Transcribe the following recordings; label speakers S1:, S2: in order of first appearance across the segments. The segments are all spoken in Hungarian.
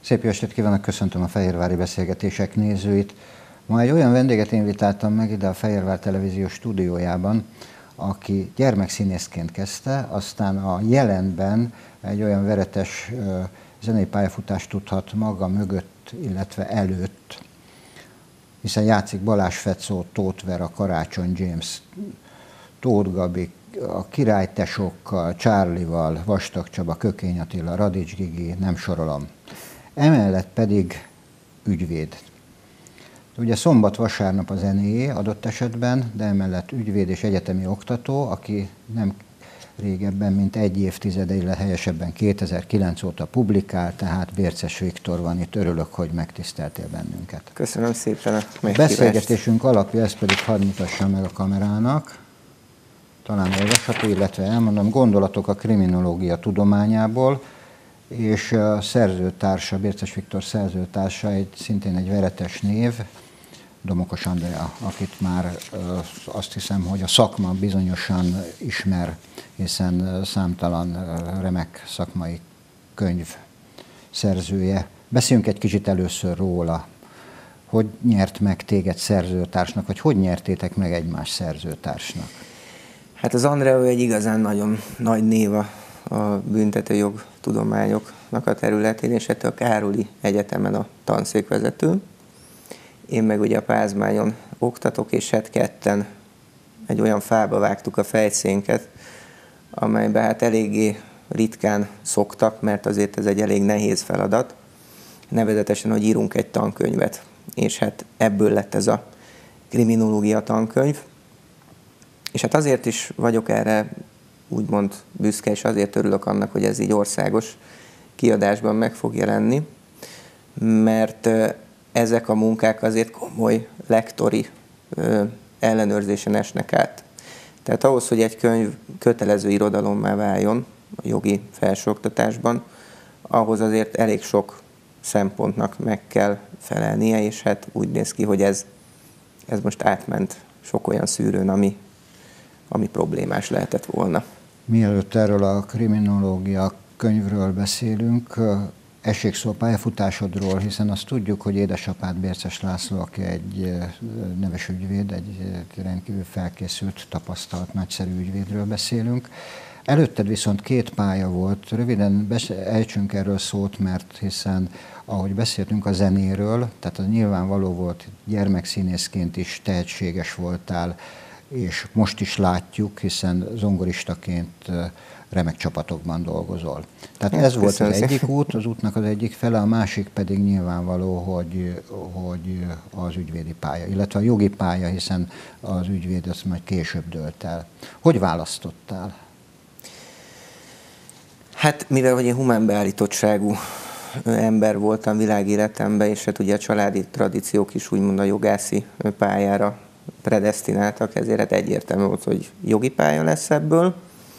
S1: Szép jó estét kívánok, köszöntöm a Fehérvári Beszélgetések nézőit. Ma egy olyan vendéget invitáltam meg ide a Fehérvár Televízió stúdiójában, aki gyermekszínészként kezdte, aztán a jelenben egy olyan veretes zenei pályafutást tudhat maga mögött, illetve előtt, hiszen játszik Balázs Fecó, Tóth Vera, Karácsony James, Tóth Gabi, a királytesokkal, Charlie-val, Vastag Csaba, Kökény Attila, Radics Gigi, nem sorolom. Emellett pedig ügyvéd. Ugye szombat-vasárnap a zenéjé adott esetben, de emellett ügyvéd és egyetemi oktató, aki nem régebben, mint egy évtizede, illetve helyesebben 2009 óta publikál, tehát Bérces Viktor van itt. Örülök, hogy megtiszteltél bennünket.
S2: Köszönöm szépen a
S1: meghívást. A beszélgetésünk alapja, ezt pedig hadd mutassam meg a kamerának, talán olvasható, illetve elmondom, gondolatok a kriminológia tudományából, és a szerzőtársa, Bérces Viktor szerzőtársa, szintén egy veretes név, Domokos Andrea, akit már azt hiszem, hogy a szakma bizonyosan ismer, hiszen számtalan remek szakmai könyv szerzője. Beszéljünk egy kicsit először róla. Hogy nyert meg téged szerzőtársnak, vagy hogy nyertétek meg egymást szerzőtársnak?
S2: Hát az Andrea egy igazán nagyon nagy név a büntetőjog tudományoknak a területén, és hát a Károli Egyetemen a tanszékvezető. Én meg ugye a Pázmányon oktatok, és hát ketten egy olyan fába vágtuk a fejszénket, amelyben hát eléggé ritkán szoktak, mert azért ez egy elég nehéz feladat, nevezetesen, hogy írunk egy tankönyvet, és hát ebből lett ez a kriminológia tankönyv. És hát azért is vagyok erre úgymond büszke, és azért örülök annak, hogy ez így országos kiadásban meg fog jelenni, mert ezek a munkák azért komoly lektori ellenőrzésen esnek át. Tehát ahhoz, hogy egy könyv kötelező irodalommá váljon a jogi felsőoktatásban, ahhoz azért elég sok szempontnak meg kell felelnie, és hát úgy néz ki, hogy ez most átment sok olyan szűrőn, ami problémás lehetett volna.
S1: Mielőtt erről a kriminológia könyvről beszélünk, essék szó a pályafutásodról, hiszen azt tudjuk, hogy édesapád Bérces László, aki egy neves ügyvéd, egy rendkívül felkészült, tapasztalt, nagyszerű ügyvédről beszélünk. Előtted viszont két pálya volt. Röviden ejtsünk erről szót, mert hiszen ahogy beszéltünk a zenéről, tehát az nyilvánvaló volt, gyermekszínészként is tehetséges voltál, és most is látjuk, hiszen zongoristaként remek csapatokban dolgozol. Tehát ez volt az egyik út, az útnak az egyik fele, a másik pedig nyilvánvaló, hogy az ügyvédi pálya, illetve a jogi pálya, hiszen az ügyvéd azt majd később dőlt el. Hogy választottál?
S2: Hát mivel hogy én humán beállítottságú ember voltam világéletemben, és hát ugye a családi tradíciók is úgymond a jogászi pályára predesztináltak, ezért hát egyértelmű volt, hogy jogi pálya lesz ebből,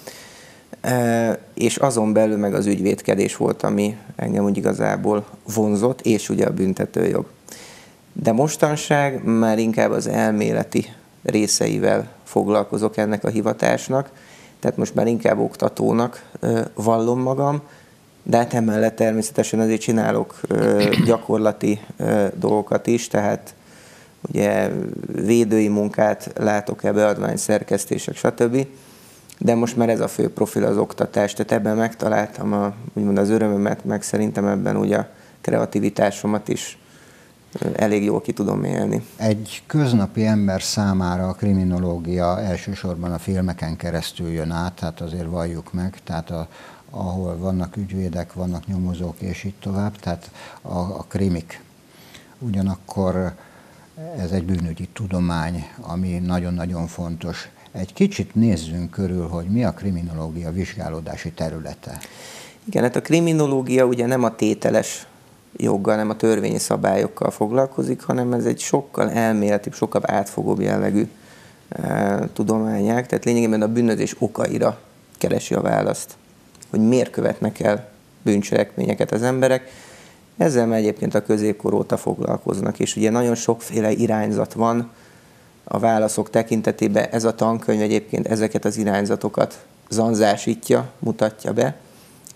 S2: és azon belül meg az ügyvédkedés volt, ami engem úgy igazából vonzott, és ugye a büntetőjog. De mostanság már inkább az elméleti részeivel foglalkozok ennek a hivatásnak, tehát most már inkább oktatónak vallom magam, de hát emellett természetesen azért csinálok gyakorlati dolgokat is, tehát ugye védői munkát látok el, beadványszerkesztések, stb. De most már ez a fő profil az oktatás, tehát ebben megtaláltam úgymond az örömömet, meg szerintem ebben ugye a kreativitásomat is elég jól ki tudom élni.
S1: Egy köznapi ember számára a kriminológia elsősorban a filmeken keresztül jön át, tehát azért valljuk meg, tehát ahol vannak ügyvédek, vannak nyomozók és így tovább, tehát a krimik. Ugyanakkor ez egy bűnügyi tudomány, ami nagyon-nagyon fontos. Egy kicsit nézzünk körül, hogy mi a kriminológia vizsgálódási területe.
S2: Igen, hát a kriminológia ugye nem a tételes joggal, nem a törvényi szabályokkal foglalkozik, hanem ez egy sokkal elméletibb, sokkal átfogóbb jellegű tudományág. Tehát lényegében a bűnözés okaira keresi a választ, hogy miért követnek el bűncselekményeket az emberek. Ezzel már egyébként a középkor óta foglalkoznak, és ugye nagyon sokféle irányzat van a válaszok tekintetében. Ez a tankönyv egyébként ezeket az irányzatokat zanzásítja, mutatja be,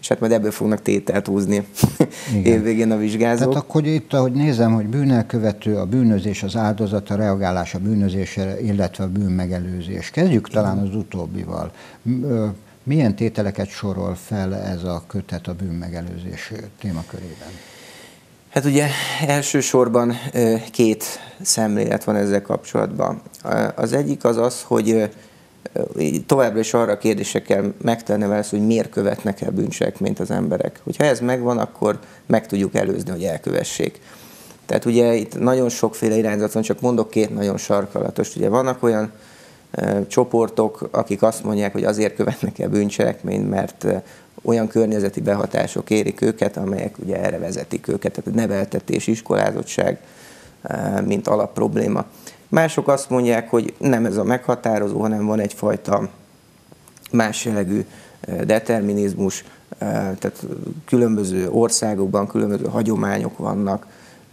S2: és hát majd ebből fognak tételt húzni évvégén a vizsgázók.
S1: Tehát akkor itt, ahogy nézem, hogy bűnelkövető, a bűnözés, az áldozata, reagálás a bűnözésre, illetve a bűnmegelőzés. Kezdjük talán az utóbbival. Milyen tételeket sorol fel ez a kötet a bűnmegelőzés témakörében?
S2: Hát ugye elsősorban két szemlélet van ezzel kapcsolatban. Az egyik az, hogy továbbra is arra a kérdésre kell megtenni vele, hogy miért követnek el bűncselekményt az emberek. Hogyha ez megvan, akkor meg tudjuk előzni, hogy elkövessék. Tehát ugye itt nagyon sokféle irányzat van, csak mondok két nagyon sarkalatos. Ugye vannak olyan csoportok, akik azt mondják, hogy azért követnek el bűncselekményt, mert olyan környezeti behatások érik őket, amelyek ugye erre vezetik őket, tehát neveltetés, iskolázottság, mint alapprobléma. Mások azt mondják, hogy nem ez a meghatározó, hanem van egyfajta más jellegű determinizmus, tehát különböző országokban különböző hagyományok vannak,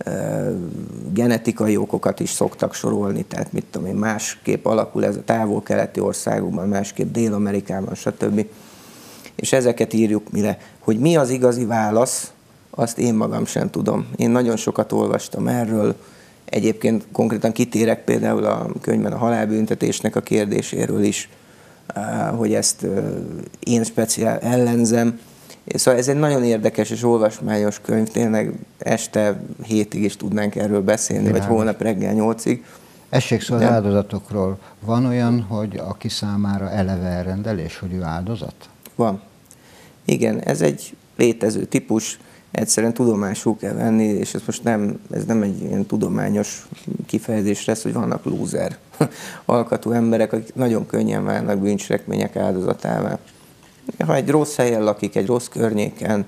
S2: genetikai okokat is szoktak sorolni, tehát mit tudom én, másképp alakul ez a távol-keleti országokban, másképp Dél-Amerikában, stb. És ezeket írjuk mire. Hogy mi az igazi válasz, azt én magam sem tudom. Én nagyon sokat olvastam erről, egyébként konkrétan kitérek például a könyvben a halálbüntetésnek a kérdéséről is, hogy ezt én speciál ellenzem. Szóval ez egy nagyon érdekes és olvasmányos könyv, tényleg este 7-ig is tudnánk erről beszélni, vagy holnap reggel 8-ig.
S1: Essék szó az áldozatokról. Van olyan, hogy aki számára eleve elrendelés, hogy ő áldozat?
S2: Van. Igen, ez egy létező típus, egyszerűen tudomásul kell venni, és ez nem egy ilyen tudományos kifejezés lesz, hogy vannak lúzer alkatú emberek, akik nagyon könnyen válnak bűncselekmények áldozatává. Ha egy rossz helyen lakik, egy rossz környéken,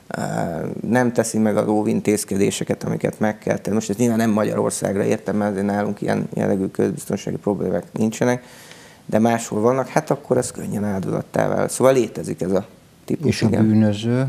S2: nem teszi meg az óvintézkedéseket, amiket meg kell tenni. Most ez nyilván nem Magyarországra értem, mert azért nálunk ilyen jellegű közbiztonsági problémák nincsenek, de máshol vannak, hát akkor ez könnyen áldozattá vált. Szóval létezik ez a típus.
S1: És a bűnöző?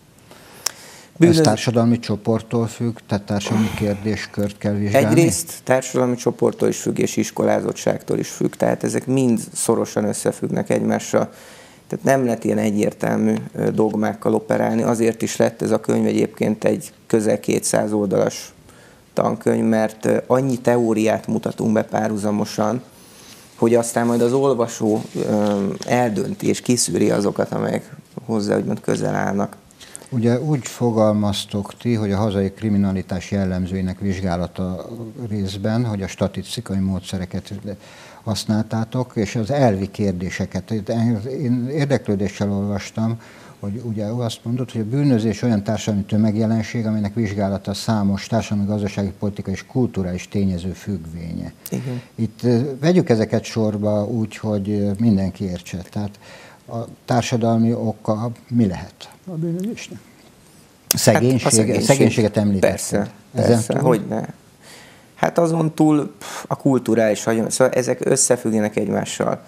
S1: Ez társadalmi csoporttól függ, tehát társadalmi kérdéskört kell vizsgálni?
S2: Egyrészt társadalmi csoporttól is függ, és iskolázottságtól is függ, tehát ezek mind szorosan összefüggnek egymással. Tehát nem lehet ilyen egyértelmű dogmákkal operálni, azért is lett ez a könyv egyébként egy közel 200 oldalas tankönyv, mert annyi teóriát mutatunk be párhuzamosan, hogy aztán majd az olvasó eldönti és kiszűri azokat, amelyek hozzá úgymond közel állnak.
S1: Ugye úgy fogalmaztok ti, hogy a hazai kriminalitás jellemzőinek vizsgálata részben, hogy a statisztikai módszereket használtátok, és az elvi kérdéseket. Én érdeklődéssel olvastam, hogy ugye azt mondod, hogy a bűnözés olyan társadalmi tömegjelenség, amelynek vizsgálata számos társadalmi, gazdasági, politikai és kulturális tényező függvénye.
S2: Igen.
S1: Itt vegyük ezeket sorba úgy, hogy mindenki értse. Tehát a társadalmi oka mi lehet a bűnözésnek? Szegénységet említetted.
S2: Persze, hogyne. Hát azon túl a kulturális hagyomány, szóval ezek összefüggenek egymással.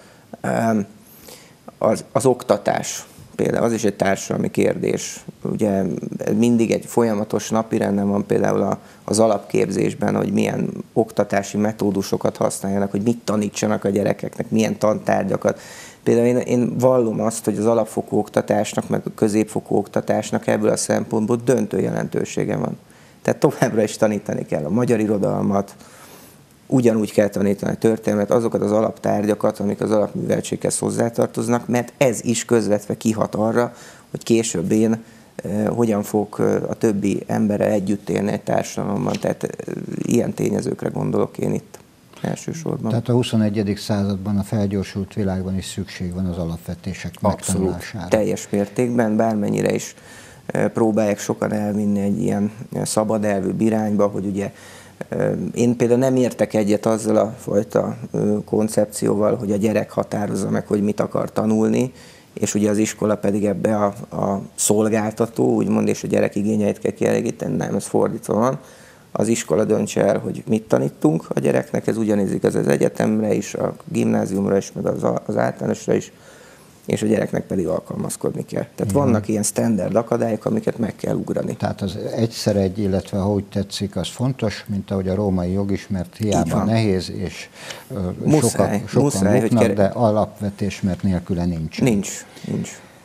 S2: Az oktatás például, az is egy társadalmi kérdés. Ugye mindig egy folyamatos napirenden van például az alapképzésben, hogy milyen oktatási metódusokat használjanak, hogy mit tanítsanak a gyerekeknek, milyen tantárgyakat. Például én vallom azt, hogy az alapfokú oktatásnak, meg a középfokú oktatásnak ebből a szempontból döntő jelentősége van. Tehát továbbra is tanítani kell a magyar irodalmat, ugyanúgy kell tanítani a történelmet, azokat az alaptárgyakat, amik az alapműveltséghez hozzátartoznak, mert ez is közvetve kihat arra, hogy később én hogyan fogok a többi emberrel együtt élni egy társadalomban. Tehát ilyen tényezőkre gondolok én itt elsősorban.
S1: Tehát a 21. században, a felgyorsult világban is szükség van az alapvetések megtanulására.
S2: Teljes mértékben, bármennyire is próbálják sokan elvinni egy ilyen szabad elvű irányba, hogy ugye én például nem értek egyet azzal a fajta koncepcióval, hogy a gyerek határozza meg, hogy mit akar tanulni, és ugye az iskola pedig ebbe a szolgáltató, úgymond, és a gyerek igényeit kell kielégíteni. Nem, ez fordítva van. Az iskola döntse el, hogy mit tanítunk a gyereknek, ez ugyanígy igaz az egyetemre is, a gimnáziumra is, meg az általánosra is, és a gyereknek pedig alkalmazkodni kell. Tehát vannak ilyen standard akadályok, amiket meg kell ugrani.
S1: Tehát az egyszer egy, illetve ha úgy tetszik, az fontos, mint ahogy a római jog is, mert hiába nehéz, és sokan buknak, de alapvetés, mert nélküle nincsen.
S2: Nincs.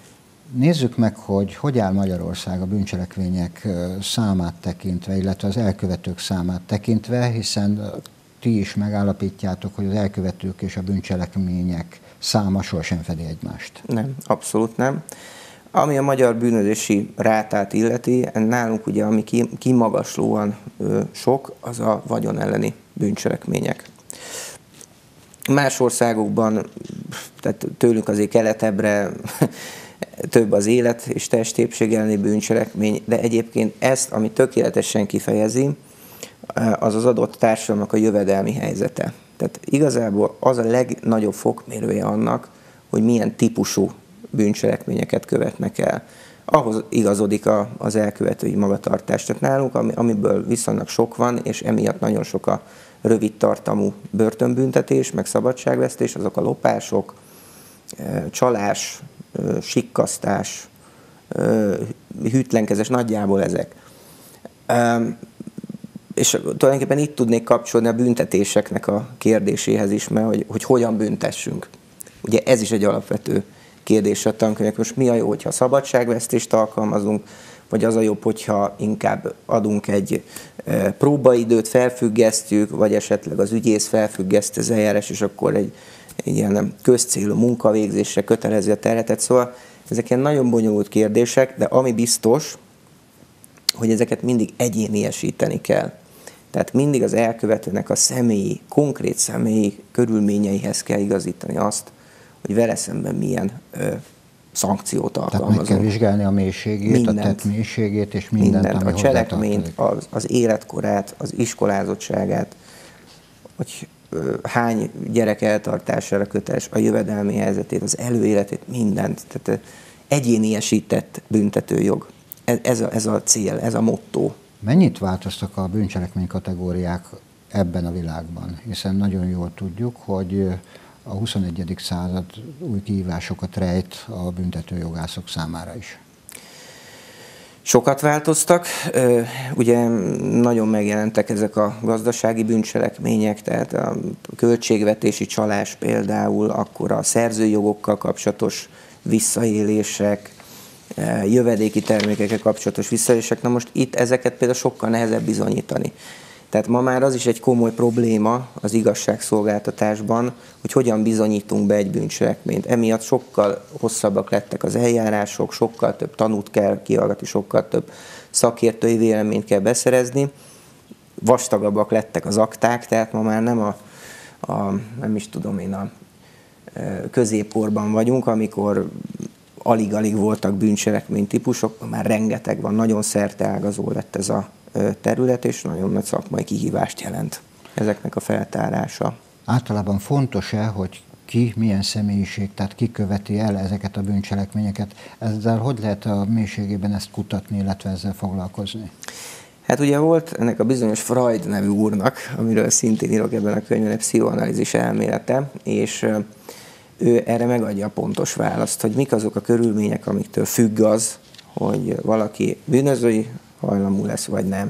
S1: Nézzük meg, hogy áll Magyarország a bűncselekmények számát tekintve, illetve az elkövetők számát tekintve, hiszen ti is megállapítjátok, hogy az elkövetők és a bűncselekmények száma sohasem fedi egymást.
S2: Nem, abszolút nem. Ami a magyar bűnözési rátát illeti, nálunk ugye, ami kimagaslóan sok, az a vagyon elleni bűncselekmények. Más országokban, tehát tőlünk azért keletebbre több az élet és testépség elleni bűncselekmény, de egyébként ezt, ami tökéletesen kifejezi, az az adott társadalomnak a jövedelmi helyzete. Tehát igazából az a legnagyobb fokmérője annak, hogy milyen típusú bűncselekményeket követnek el. Ahhoz igazodik az elkövetői magatartás. Tehát nálunk, amiből viszonylag sok van, és emiatt nagyon sok a rövid tartamú börtönbüntetés, meg szabadságvesztés, azok a lopások, csalás, sikkasztás, hűtlenkezés, nagyjából ezek. És tulajdonképpen itt tudnék kapcsolni a büntetéseknek a kérdéséhez is, mert hogy hogyan büntessünk. Ugye ez is egy alapvető kérdés a tankönyvek. Most mi a jó, hogyha szabadságvesztést alkalmazunk, vagy az a jobb, hogyha inkább adunk egy próbaidőt, felfüggesztjük, vagy esetleg az ügyész felfüggeszt az eljárás, és akkor egy ilyen közcélú munkavégzésre kötelezi a terhetet. Szóval ezek ilyen nagyon bonyolult kérdések, de ami biztos, hogy ezeket mindig egyéniesíteni kell. Tehát mindig az elkövetőnek a személyi, konkrét személyi körülményeihez kell igazítani azt, hogy vele szemben milyen szankciót alkalmazunk.
S1: Tehát meg kell vizsgálni a mélységét, mindent, a tett mélységét, és mindent ami
S2: a cselekményt, az életkorát, az iskolázottságát, hogy hány gyerek eltartására köteles, a jövedelmi helyzetét, az előéletét, mindent. Tehát egyéniesített büntetőjog. Ez a cél, ez a motto.
S1: Mennyit változtak a bűncselekmény kategóriák ebben a világban? Hiszen nagyon jól tudjuk, hogy a 21. század új kihívásokat rejt a büntetőjogászok számára is.
S2: Sokat változtak, ugye nagyon megjelentek ezek a gazdasági bűncselekmények, tehát a költségvetési csalás például, akkor a szerzői jogokkal kapcsolatos visszaélések, jövedéki termékekkel kapcsolatos visszaélések. Na most itt ezeket például sokkal nehezebb bizonyítani. Tehát ma már az is egy komoly probléma az igazságszolgáltatásban, hogy hogyan bizonyítunk be egy bűncselekményt. Emiatt sokkal hosszabbak lettek az eljárások, sokkal több tanút kell kihallgatni, sokkal több szakértői véleményt kell beszerezni, vastagabbak lettek az akták, tehát ma már nem nem is tudom én, a középkorban vagyunk, amikor alig-alig voltak bűncselekmény típusok, már rengeteg van, nagyon szerteágazó lett ez a terület, és nagyon nagy szakmai kihívást jelent ezeknek a feltárása.
S1: Általában fontos-e, hogy ki, milyen személyiség, tehát ki követi el ezeket a bűncselekményeket? Ezzel hogy lehet a mélységében ezt kutatni, illetve ezzel foglalkozni?
S2: Hát ugye volt ennek a bizonyos Freud nevű úrnak, amiről szintén írok ebben a könyvben, egy pszichoanalízis elmélete, és ő erre megadja a pontos választ, hogy mik azok a körülmények, amiktől függ az, hogy valaki bűnözői hajlamú lesz, vagy nem.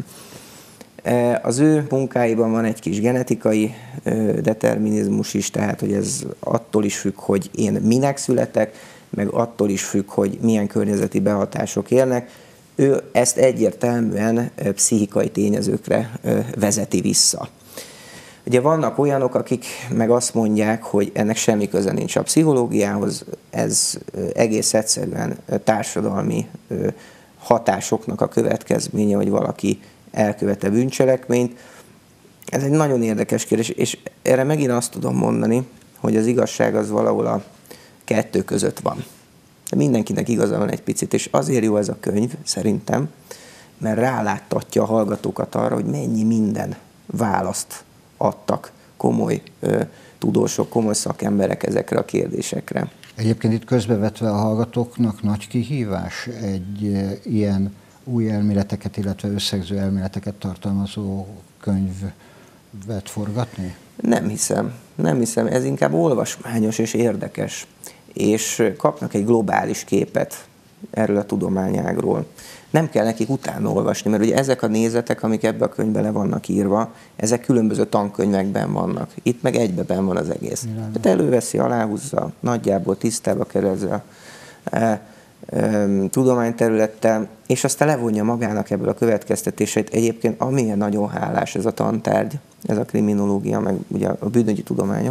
S2: Az ő munkáiban van egy kis genetikai determinizmus is, tehát hogy ez attól is függ, hogy én minek születek, meg attól is függ, hogy milyen környezeti behatások érnek. Ő ezt egyértelműen pszichikai tényezőkre vezeti vissza. Ugye vannak olyanok, akik meg azt mondják, hogy ennek semmi köze nincs a pszichológiához, ez egész egyszerűen társadalmi hatásoknak a következménye, hogy valaki elkövete bűncselekményt. Ez egy nagyon érdekes kérdés, és erre megint azt tudom mondani, hogy az igazság az valahol a kettő között van. De mindenkinek igaza van egy picit, és azért jó ez a könyv, szerintem, mert ráláttatja a hallgatókat arra, hogy mennyi minden választ adtak komoly tudósok, komoly szakemberek ezekre a kérdésekre.
S1: Egyébként itt közbevetve a hallgatóknak nagy kihívás egy ilyen új elméleteket, illetve összegző elméleteket tartalmazó könyvet forgatni?
S2: Nem hiszem. Ez inkább olvasmányos és érdekes, és kapnak egy globális képet erről a tudományágról. Nem kell nekik utána olvasni, mert ugye ezek a nézetek, amik ebbe a könyvbe le vannak írva, ezek különböző tankönyvekben vannak. Itt meg egyben van az egész. Tehát előveszi, aláhúzza, nagyjából tisztába kerül ezzel. tudományterülettel, és aztán levonja magának ebből a következtetéseit. Egyébként amilyen nagyon hálás ez a tantárgy, ez a kriminológia, meg ugye a bűnügyi tudományok,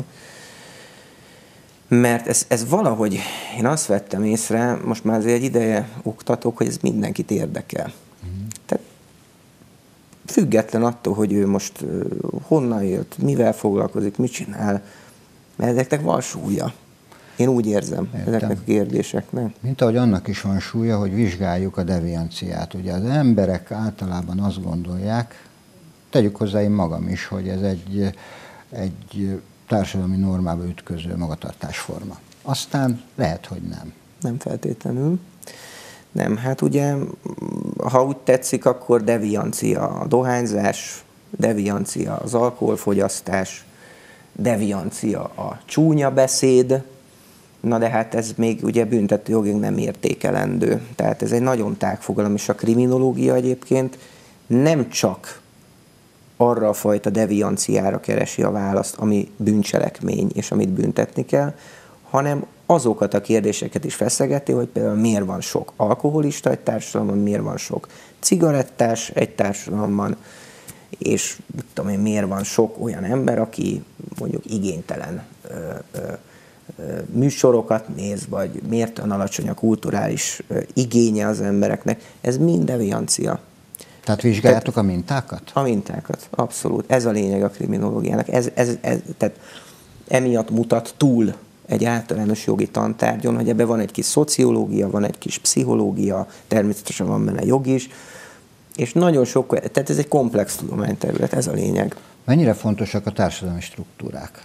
S2: mert ez valahogy, én azt vettem észre, most már azért egy ideje oktatok, hogy ez mindenkit érdekel. Tehát független attól, hogy ő most honnan jött, mivel foglalkozik, mit csinál, mert ezeknek van súlya. Én úgy érzem, ezeknek a kérdéseknek.
S1: Mint ahogy annak is van súlya, hogy vizsgáljuk a devianciát. Ugye az emberek általában azt gondolják, tegyük hozzá én magam is, hogy ez egy társadalmi normába ütköző magatartásforma. Aztán lehet, hogy nem.
S2: Nem feltétlenül. Nem, hát ugye, ha úgy tetszik, akkor deviancia a dohányzás, deviancia az alkoholfogyasztás, deviancia a csúnya beszéd, na de hát ez még ugye büntető jogilag nem értékelendő. Tehát ez egy nagyon tág fogalom, és a kriminológia egyébként nem csak arra a fajta devianciára keresi a választ, ami bűncselekmény, és amit büntetni kell, hanem azokat a kérdéseket is feszegeti, hogy például miért van sok alkoholista egy társadalomban, miért van sok cigarettás egy társadalomban, és tudom én, miért van sok olyan ember, aki mondjuk igénytelen műsorokat néz, vagy miért olyan alacsony a kulturális igénye az embereknek. Ez mind deviancia.
S1: Tehát vizsgáljátok a mintákat?
S2: A mintákat, abszolút. Ez a lényeg a kriminológiának. Tehát emiatt mutat túl egy általános jogi tantárgyon, hogy ebben van egy kis szociológia, van egy kis pszichológia, természetesen van benne jog is, és nagyon sok, tehát ez egy komplex tudományterület, ez a lényeg.
S1: Mennyire fontosak a társadalmi struktúrák?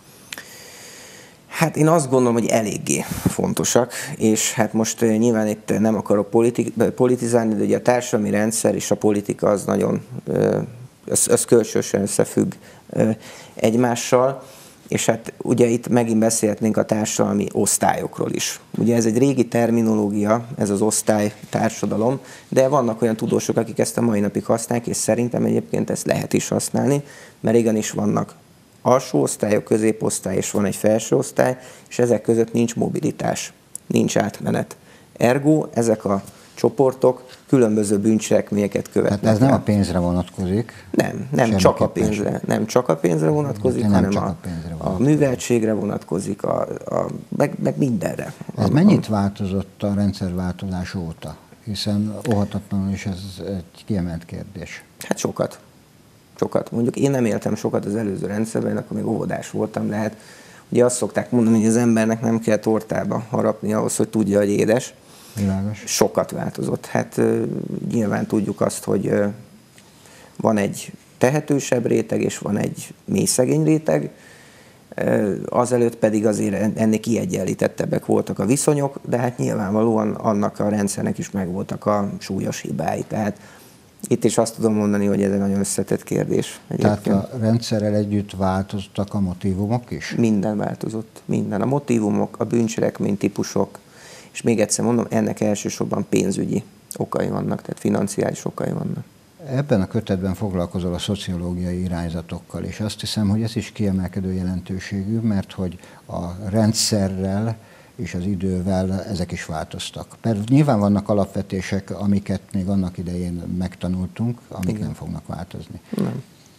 S2: Hát én azt gondolom, hogy eléggé fontosak, és hát most nyilván itt nem akarok politizálni, de ugye a társadalmi rendszer és a politika az nagyon, az kölcsönösen összefügg egymással, és hát ugye itt megint beszélhetnénk a társadalmi osztályokról is. Ugye ez egy régi terminológia, ez az osztály társadalom, de vannak olyan tudósok, akik ezt a mai napig használják, és szerintem egyébként ezt lehet is használni, mert igenis vannak alsó osztályok, középosztály, és van egy felső osztály, és ezek között nincs mobilitás, nincs átmenet. Ergo ezek a csoportok különböző bűncselekményeket követnek.
S1: Tehát ez nem a pénzre vonatkozik?
S2: Nem csak a pénzre. Nem csak a pénzre vonatkozik, hanem a műveltségre vonatkozik, meg mindenre.
S1: Ez mennyit változott a rendszerváltozás óta? Hiszen óhatatlanul is ez egy kiemelt kérdés.
S2: Hát sokat. Mondjuk én nem éltem sokat az előző rendszerben, akkor még óvodás voltam, de hát ugye azt szokták mondani, hogy az embernek nem kell tortába harapni ahhoz, hogy tudja, hogy édes.
S1: Világos.
S2: Sokat változott. Hát nyilván tudjuk azt, hogy van egy tehetősebb réteg, és van egy mély szegény réteg. Azelőtt pedig azért ennél kiegyenlítettebbek voltak a viszonyok, de hát nyilvánvalóan annak a rendszernek is megvoltak a súlyos hibái. Tehát itt is azt tudom mondani, hogy ez egy nagyon összetett kérdés. Egyébként.
S1: Tehát a rendszerrel együtt változtak a motívumok is?
S2: Minden változott. Minden. A motívumok, a bűncselekmény típusok, és még egyszer mondom, ennek elsősorban pénzügyi okai vannak, tehát financiális okai vannak.
S1: Ebben a kötetben foglalkozol a szociológiai irányzatokkal, és azt hiszem, hogy ez is kiemelkedő jelentőségű, mert hogy a rendszerrel és az idővel ezek is változtak. Mert nyilván vannak alapvetések, amiket még annak idején megtanultunk, amik nem fognak változni.
S2: Nem.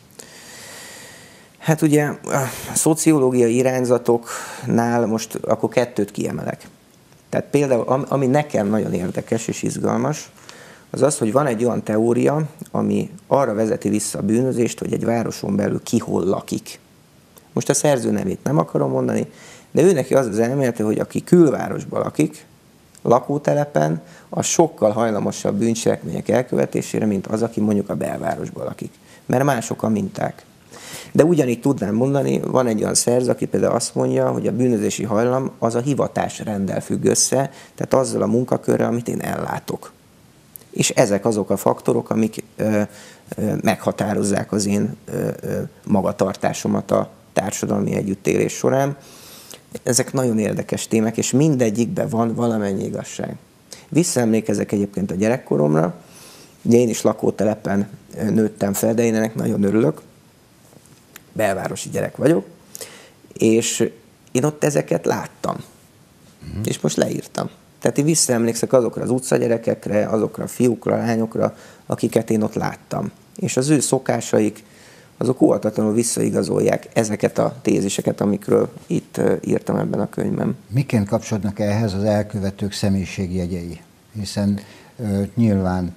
S2: Hát ugye a szociológiai irányzatoknál most akkor kettőt kiemelek. Tehát például, ami nekem nagyon érdekes és izgalmas, az az, hogy van egy olyan teória, ami arra vezeti vissza a bűnözést, hogy egy városon belül ki hol lakik. Most a szerző nevét nem akarom mondani, de ő neki az az elmélete, hogy aki külvárosban lakik, lakótelepen, az sokkal hajlamosabb bűncselekmények elkövetésére, mint az, aki mondjuk a belvárosban lakik. Mert mások a minták. De ugyanígy tudnám mondani, van egy olyan szerző, aki például azt mondja, hogy a bűnözési hajlam az a hivatásrenddel függ össze, tehát azzal a munkakörrel, amit én ellátok. És ezek azok a faktorok, amik meghatározzák az én magatartásomat a társadalmi együttélés során. Ezek nagyon érdekes témák, és mindegyikben van valamennyi igazság. Visszaemlékezek egyébként a gyerekkoromra, ugye én is lakótelepen nőttem fel, de én ennek nagyon örülök, belvárosi gyerek vagyok, és én ott ezeket láttam, és most leírtam. Tehát én visszaemlékszek azokra az utcagyerekekre, azokra a fiúkra, lányokra, akiket én ott láttam. És az ő szokásaik, azok óhatatlanul visszaigazolják ezeket a téziseket, amikről itt írtam ebben a könyvben.
S1: Miként kapcsolódnak ehhez az elkövetők személyiségjegyei? Hiszen nyilván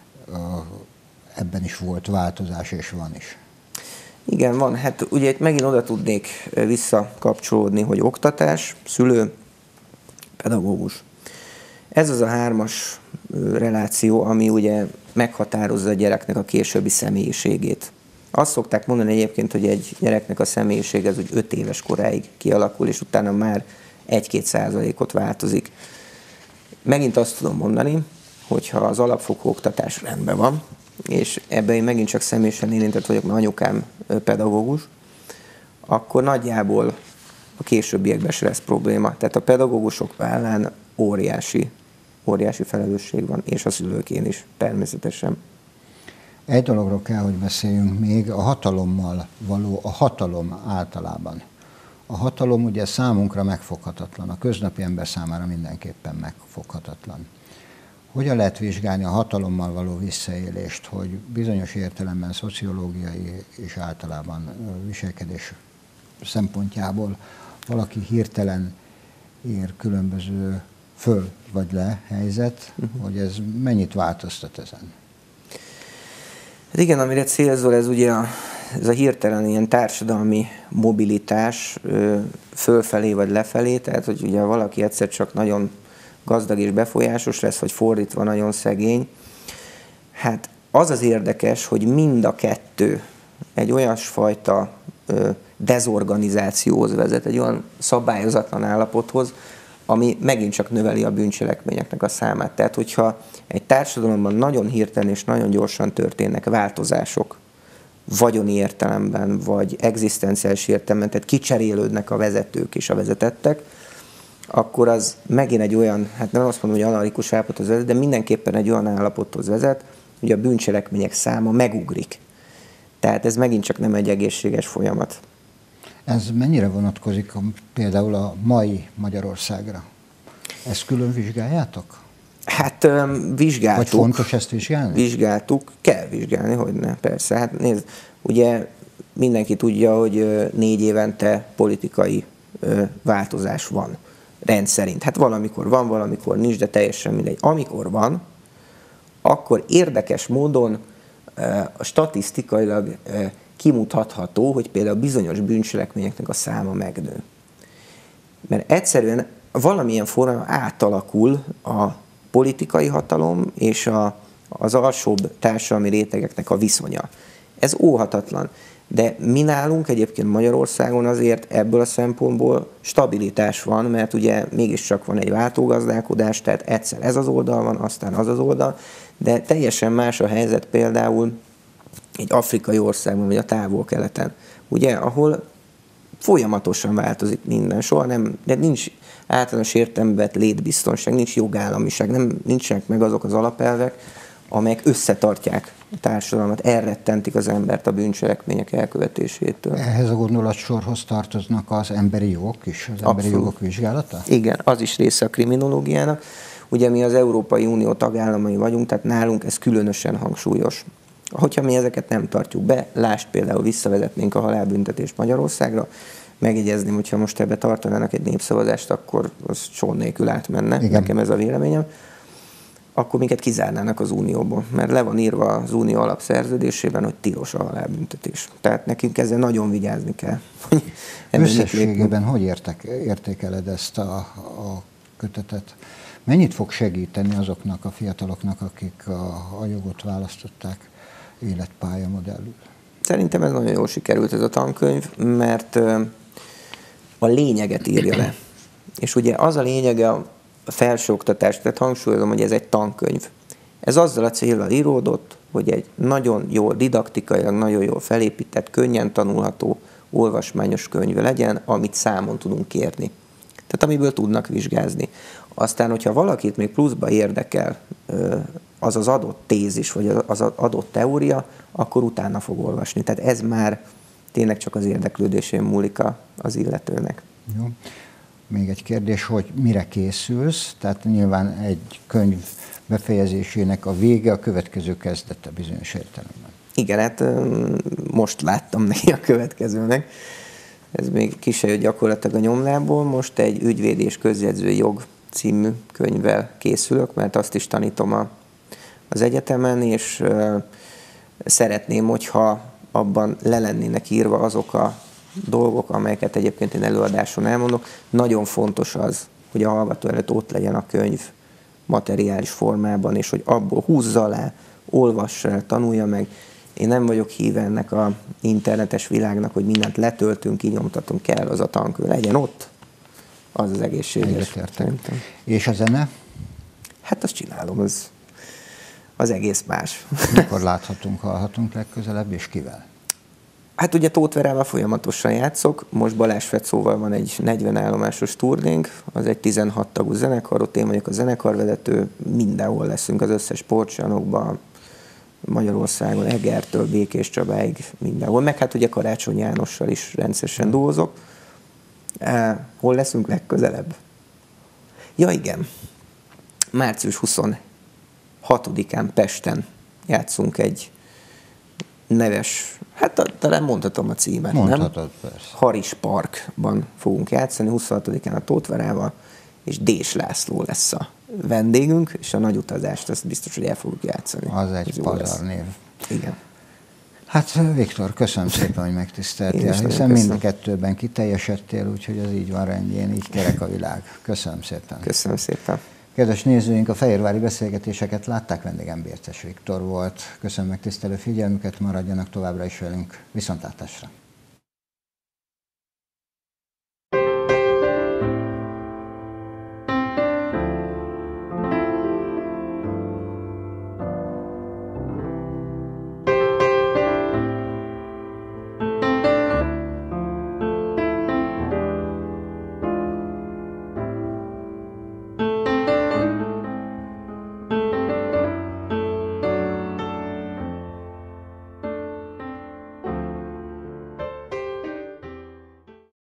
S1: ebben is volt változás, és van is.
S2: Igen, van. Hát ugye itt megint oda tudnék visszakapcsolódni, hogy oktatás, szülő, pedagógus. Ez az a 3-as reláció, ami ugye meghatározza a gyereknek a későbbi személyiségét. Azt szokták mondani egyébként, hogy egy gyereknek a személyiség az úgy 5 éves koráig kialakul, és utána már 1-2% változik. Megint azt tudom mondani, hogyha az alapfokú oktatás rendben van, és ebben én megint csak személyesen érintett vagyok, mert anyukám pedagógus, akkor nagyjából a későbbiekben se lesz probléma. Tehát a pedagógusok vállán óriási felelősség van, és a szülőkén is természetesen.
S1: Egy dologról kell, hogy beszéljünk még, a hatalommal való, a hatalom általában. A hatalom ugye számunkra megfoghatatlan, a köznapi ember számára mindenképpen megfoghatatlan. Hogyan lehet vizsgálni a hatalommal való visszaélést, hogy bizonyos értelemben szociológiai és általában viselkedés szempontjából valaki hirtelen ér különböző föl vagy le helyzet, hogy ez mennyit változtat ezen?
S2: Hát igen, amire célzol, ez ugye ez a hirtelen ilyen társadalmi mobilitás fölfelé vagy lefelé, tehát hogy ugye valaki egyszer csak nagyon gazdag és befolyásos lesz, vagy fordítva nagyon szegény. Hát az az érdekes, hogy mind a kettő egy olyasfajta dezorganizációhoz vezet, egy olyan szabályozatlan állapothoz, ami megint csak növeli a bűncselekményeknek a számát. Tehát, hogyha egy társadalomban nagyon hirtelen és nagyon gyorsan történnek változások, vagyoni értelemben, vagy egzisztenciális értelemben, tehát kicserélődnek a vezetők és a vezetettek, akkor az megint egy olyan, hát nem azt mondom, hogy anarchikus állapothoz vezet, de mindenképpen egy olyan állapothoz vezet, hogy a bűncselekmények száma megugrik. Tehát ez megint csak nem egy egészséges folyamat.
S1: Ez mennyire vonatkozik például a mai Magyarországra? Ezt külön vizsgáljátok?
S2: Hát vizsgáltuk.
S1: Vagy fontos ezt vizsgálni?
S2: Vizsgáltuk, kell vizsgálni, hogyne, persze. Hát nézd, ugye mindenki tudja, hogy 4 évente politikai változás van rendszerint. Hát valamikor van, valamikor nincs, de teljesen mindegy. Amikor van, akkor érdekes módon statisztikailag kimutatható, hogy például bizonyos bűncselekményeknek a száma megnő. Mert egyszerűen valamilyen formában átalakul a politikai hatalom és az alsóbb társadalmi rétegeknek a viszonya. Ez óhatatlan. De mi nálunk egyébként Magyarországon azért ebből a szempontból stabilitás van, mert ugye mégiscsak van egy váltógazdálkodás, tehát egyszer ez az oldal van, aztán az az oldal, de teljesen más a helyzet például egy afrikai országban, vagy a Távol-Keleten, ugye, ahol folyamatosan változik minden, soha nem, de nincs általános értelemben vett létbiztonság, nincs jogállamiság, nincsenek meg azok az alapelvek, amelyek összetartják a társadalmat, elrettentik az embert a bűncselekmények elkövetésétől.
S1: Ehhez a gondolatsorhoz tartoznak az emberi jogok is, az emberi jogok vizsgálata?
S2: Igen, az is része a kriminológiának. Ugye mi az Európai Unió tagállamai vagyunk, tehát nálunk ez különösen hangsúlyos. Hogyha mi ezeket nem tartjuk be, lásd például visszavezetnénk a halálbüntetést Magyarországra, megjegyezném, hogyha most ebbe tartanának egy népszavazást, akkor az csón nélkül átmenne, igen. Nekem ez a véleményem, akkor minket kizárnának az Unióból, mert le van írva az Unió alapszerződésében, hogy tilos a halálbüntetés. Tehát nekünk ezzel nagyon vigyázni kell.
S1: Összességében hogy értékeled ezt a kötetet? Mennyit fog segíteni azoknak a fiataloknak, akik a jogot választották életpályamodellül?
S2: Szerintem ez nagyon jól sikerült ez a tankönyv, mert a lényeget írja le. És ugye az a lényege a felsőoktatás, tehát hangsúlyozom, hogy ez egy tankönyv. Ez azzal a céllal íródott, hogy egy nagyon jól, didaktikailag nagyon jól felépített, könnyen tanulható, olvasmányos könyv legyen, amit számon tudunk kérni. Tehát amiből tudnak vizsgázni. Aztán, hogyha valakit még pluszba érdekel az az adott tézis, vagy az adott teória, akkor utána fog olvasni. Tehát ez már tényleg csak az érdeklődésén múlik az illetőnek.
S1: Jó. Még egy kérdés, hogy mire készülsz? Tehát nyilván egy könyv befejezésének a vége, a következő kezdete bizonyos értelemben.
S2: Igen, hát most láttam neki a következőnek. Ez még ki se jött gyakorlatilag a nyomlából. Most egy ügyvéd és közjegyzői jog című könyvvel készülök, mert azt is tanítom az egyetemen, és szeretném, hogyha abban le lennének írva azok a dolgok, amelyeket egyébként én előadáson elmondok. Nagyon fontos az, hogy a hallgató előtt ott legyen a könyv materiális formában, és hogy abból húzza alá, olvassa el, tanulja meg. Én nem vagyok híve ennek az internetes világnak, hogy mindent letöltünk, kinyomtatunk, kell az a tankönyv. Legyen ott, az egészséges.
S1: És a zene?
S2: Hát azt csinálom, az egész más.
S1: Mikor láthatunk, hallhatunk legközelebb, és kivel?
S2: Hát ugye Tóth Verával folyamatosan játszok, most Balázs Fecóval van egy 40 állomásos turnénk, az egy 16 tagú zenekar, ott én vagyok a zenekarvezető, mindenhol leszünk az összes sportcsarnokban, Magyarországon, Egertől Békés Csabáig, mindenhol, meg hát ugye Karácsony Jánossal is rendszeresen dolgozok. Hol leszünk legközelebb? Ja igen, március 26-án Pesten játszunk egy neves, hát talán mondhatom a címet,
S1: mondhatod,
S2: nem?
S1: Persze.
S2: Haris Parkban fogunk játszani, 26-án a Tóth Verával, és Dés László lesz a vendégünk, és a nagy utazást azt biztos, hogy el fogjuk játszani.
S1: Az egy pazarnév.
S2: Igen.
S1: Hát Viktor, köszönöm szépen, hogy megtiszteltél, hiszen mind a kettőben kiteljesedtél, úgyhogy ez így van rendjén, így kerek a világ. Köszönöm szépen.
S2: Köszönöm szépen.
S1: Kedves nézőink, a fehérvári beszélgetéseket látták, vendégem Bérces Viktor volt. Köszönöm megtisztelő figyelmüket, maradjanak továbbra is velünk. Viszontlátásra!